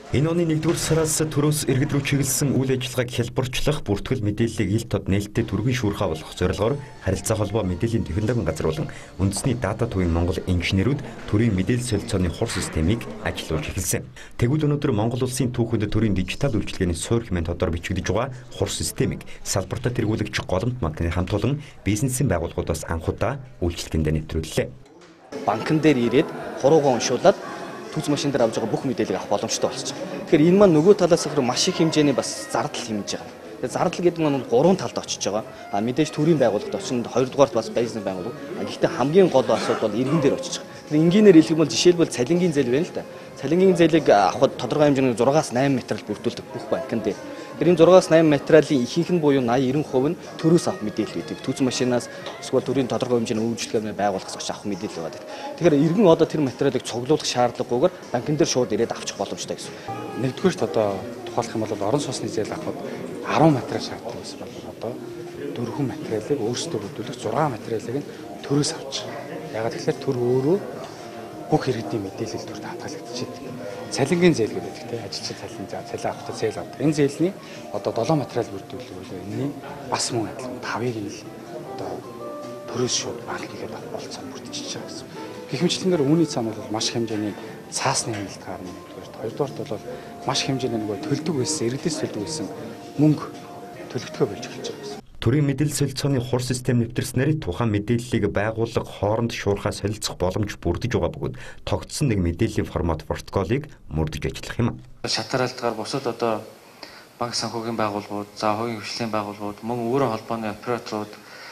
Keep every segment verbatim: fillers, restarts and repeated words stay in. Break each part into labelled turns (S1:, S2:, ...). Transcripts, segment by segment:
S1: Энэ оны нэгдүгээр сараас төрөөс иргэд рүү чиглэсэн үйл ажиллагааг хялбарчлах, бүртгэл мэдээллийг ил тод нээлттэй түргэн шуурхай болгох зорилгоор харилцаа холбоо мэдээллийн технологийн газар болон үндэсний дата төвийн Монгол инженерүүд төрийн мэдээлэл солилцооны хур системийг ажиллуулж эхэлсэн. Тэгвэл өнөөдөр Монгол улсын түүхэнд төрийн дижитал үйлчилгээний суурь хэмээн тодор бичигдэж байгаа хур системийг салбартаа тэргүүлэгч голомт банкны хамт олон бизнесийн байгууллагуудаас анхудаа үйлчилгээндээ нэвтрүүллээ.
S2: Банкн дээр ирээд хуруугаа уншуулад түүц машин дээр авж байгаа бүх мэдээллийг авах боломжтой болчихсон. Тэгэхээр энэ маань нөгөө талаас нь маш их хэмжээний бас зардал хэмжиж байгаа. Тэгээд зардал гэдэг нь гурван талд очиж байгаа. А мэдээж төрийн байгууллагад очинд хоёрдугаарт бас бизнес байгууллага. А гэхдээ хамгийн гол асуудал бол иргэн дээр очиж байгаа. Тэгэхээр энгийнээр хэлэх юм бол жишээлбэл цалингийн зээл байна л да. Цалингийн зээлийг авахд тодорхой хэмжээний зургаас найман материал бүрдүүлдэг бүх банкн дээр. Тэр энэ зургаас найман материалын ихэнх нь буюу восемьдесят девять хувь нь төрөөс авах мэдээлэл үүдэг. Түүц машинаас эсвэл төрийн тодорхой хэмжээний үйлчлэгээ байгууллагаас авах мэдээлэл байдаг. Тэгэхээр иргэн одоо тэр материалыг цуглуулах шаардлагагүйгээр банкн дээр шууд ирээд авчих боломжтой гэсэн.
S3: Нэгдүгээрт одоо тухайлах юм бол орон сууцны зээл авахд арван материал шаардлагатай байсан бол одоо дөрвөн материалыг өөрсдөө бүрдүүлэх зургаан материалыг нь төрөөс авчих. Ягаад гэвэл төр өөрөө бүх иргэдийн мэдээлэл төрөд хадгалагдчихэв. Цалингийн зээл гэдэг тийм ажилчин цалин цалин авахтай зээл авдаг. Энэ зээлний одоо долоо материал бүрдүүлэх бол энэний бас мөн адилхан тавыг нь л одоо төрөөс шууд банкныхаа болцоо бүрдчихэж байгаа гэсэн. Гэх мэтлэнгээр үүний цаана бол маш хэмжээний цаасны хяналт гарна нэгдүгээр. Хоёрдугаарт бол маш хэмжээний нөгөө төлдөг байсан, иргэдээс төлдөг байсан мөнгө төлөгдөхөө болж эхэлж байгаа гэсэн.
S1: Төрийн мэдээлэл солилцооны хур систем нэвтэрснээр тухайн мэдээллийг байгууллага хооронд шуурхай солилцох боломж бүрдэж байгаа бөгөөд тогтсон нэг мэдээллийн формат протоколыг мөрдөж ажиллах юм.
S4: Шатар алдгаар бусад одоо банк санхүүгийн байгууллагууд, за хувийн хвшлийн байгууллагууд, мөн өөрийн холбооны операторууд,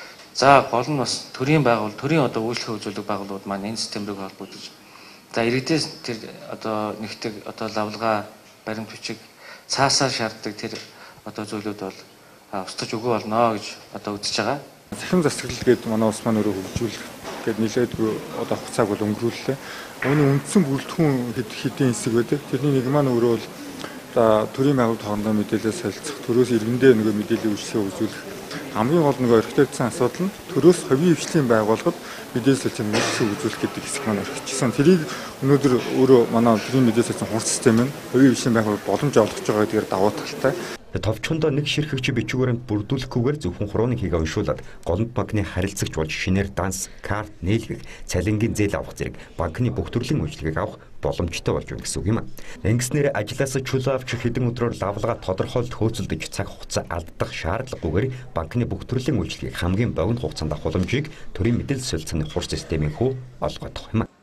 S4: за гол нь бас төрийн байгуул, төрийн одоо үйлчлэг үзүүлдэг байгууллагууд маань энэ систем рүү холбогдож, за иргэдээс тэр одоо нэгтгэг одоо лавлгаа, баримт бичиг, цаасаар шаарддаг тэр одоо зүйлүүд бол устгаж өгөө болно гэж одоо үзэж байгаа.
S5: Цахим засаглал гэдэг манай улс маань өөрөө хөгжүүлэх гэдэг нэлээдгүй одоо хугацааг бол өнгөрүүллээ. Үүний үндсэн бүрэлдэхүүн хэд хэдийн хэсэг байдаг. Тэрний нэг маань өөрөө бол одоо төрийн байгууллагын хоорондоо мэдээлэл солилцох, төрөөс иргэндээ нөгөө мэдээллийн үйлчлэгээ үзүүлэх. Хамгийн гол нөгөө орхитектурын асуудал нь төрөөс хувийн хвшлийн байгууллагад мэдээлэл солилцооны үйлчлэгээ үзүүлэх гэдэг хэсэг маань орхичихсан. Тэрийг өнөөдөр өөрөө манай төрийн мэдээлэл солилцооны хур систем нь хувийн хвшлийн байгууллагад боломж олгож байгаа гэдгээр давуу талтай.
S1: Товчхондоо нэг ширхэгч бичгүүрэнд бүрдүүлэхгүйгээр зөвхөн хурууныг хийгээ уншуулад голомт банкны харилцагч болж шинээр данс, карт нээлгэх, цалингийн зээл авах зэрэг банкны бүх төрлийн үйлчилгээг авах боломжтой болж байна гэсэн үг юм. Ингэснээр ажлаас чөлөө авч хэдэн өдрөөр лавлгаа тодорхойлт хөөцөлдөж цаг хугацаа алдах шаардлагагүйгээр банкны бүх төрлийн үйлчилгээг хамгийн богино хугацаанд авах боломжийг төрийн мэдээлэл солилцооны хур системийн хүү олгодох юм.